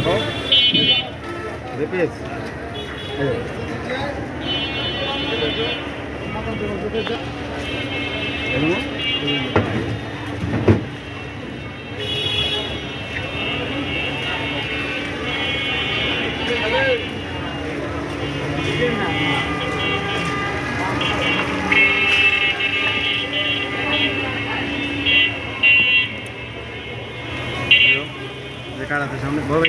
রিপিস কাটাতে সামনে ভরে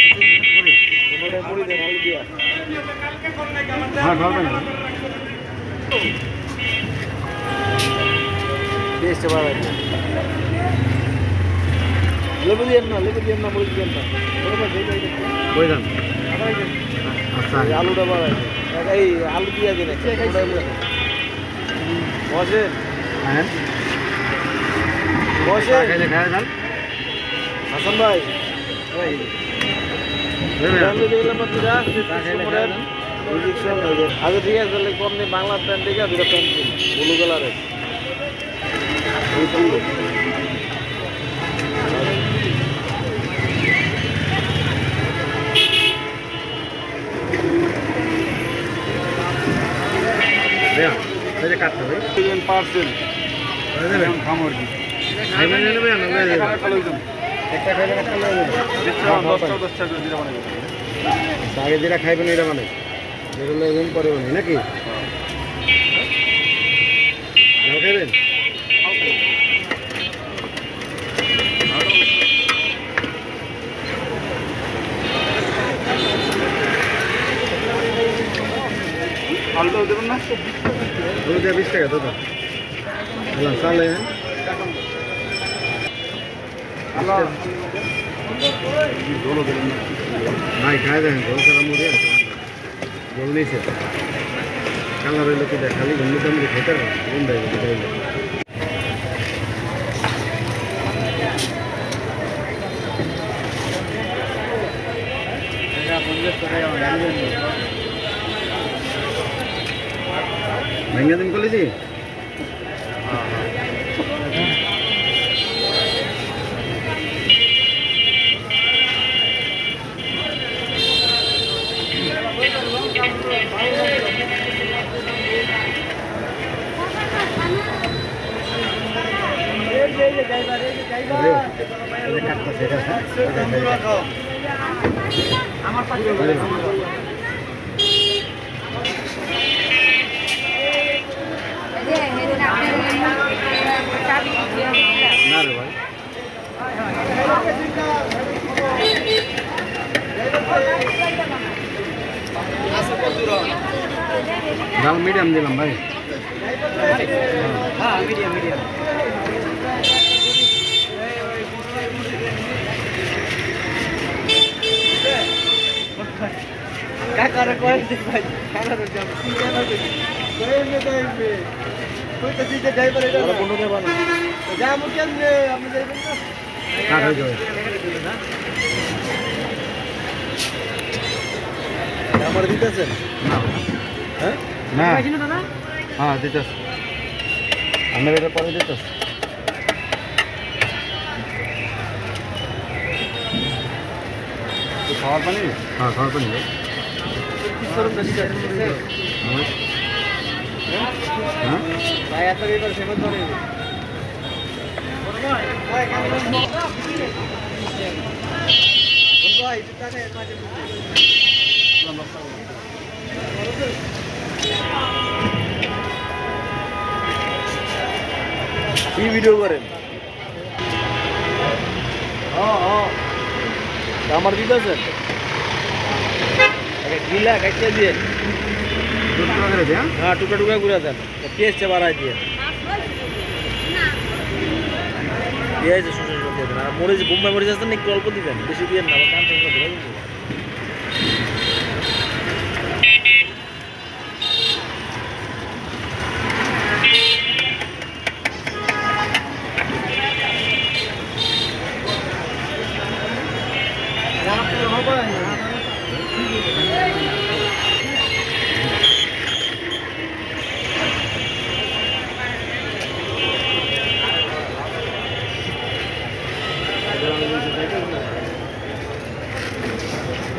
হ্যাঁ ভাববেন টেস্টে ভালো আছে লেবু দিয়েন না মরিচ দিয়েন না কই যান আচ্ছা আলুটা ভালো আছে এই আলু দিয়ে দিন বসেন হ্যাঁ বসেন খায় যান হাসান ভাই আগে ঠিক আছে তাহলে কম নেই বাংলা প্যান্ট থেকে দুটো প্যান্ট ব্লু কালারের কাটতে হবে পার্সেল খামর কি একটা খাইবেন একটা আগে যেটা খাইবেন এটা মানে যেগুলো এগুলো পরে বানি নাকি খাইবেন আলুটাও দেবেন না 20 টাকা দাদা চাল नहीं खाए दें झोल सारा मुझे झोल नहीं से कलर लोग खाली घूमने तो मुझे खेतर महंगा दिन को लीजिए दाल मीडियम दिलाम भाई हाँ मीडियम क्या कर रहे कोई भाई खाना रुक जाओ कोई तो चीज़ जाए पर इधर कौन क्या बना तो जा मुझे हमने जाए ना हाँ हो जाए हमारे दीदा से ना हैं ना हाँ दीदा हमें इधर पर दीदा खावा पानी हाँ खावा पानी है हाँ भाई तो इधर से मत बोले भाई इतना नहीं ये वीडियो करें हाँ আমার দিতে আছেন গিলা কাটতে দিয়ে টুকরা করে দেন হ্যাঁ টুকরা করে দেন পেস্ট বাড়াই দিয়ে পেঁয়াজ সুন্দর করে দেন আর মরিচ বোম্বাই মরিচ আছে না একটু অল্প দিবেন বেশি দিবেন না কান থেকে ধরে দিবেন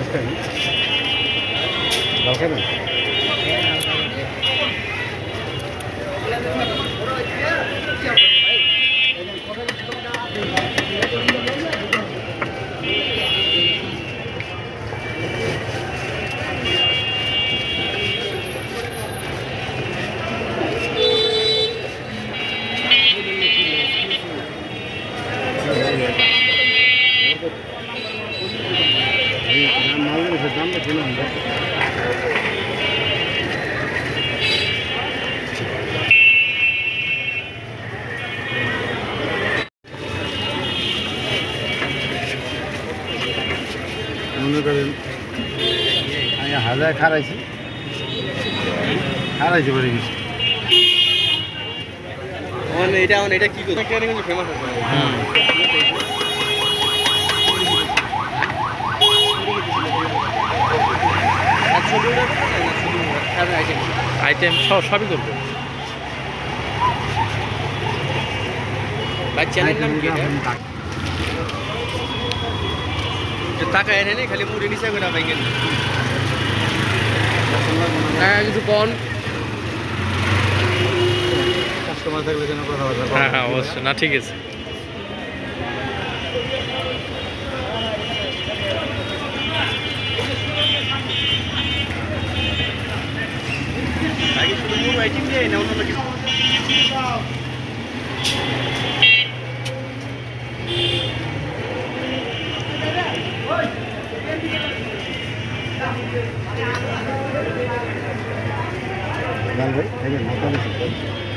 মনে করেন আমি হাজার খারাইছি বলে গেছি এটা কি করছে কিন্তু ফেমাস আছে আইটেম সবই করবো চ্যানেল নাম কি টাকা এনে নেই খালি মুড়ি নিচে করে পাই কিন্তু টাকা কিছু কম কাস্টমার থাকলে যেন কথাবার্তা হ্যাঁ হ্যাঁ অবশ্যই না ঠিক আছে আগে শুধু মুড়ি আইটেম দিয়ে না অন্য কিছু ভাই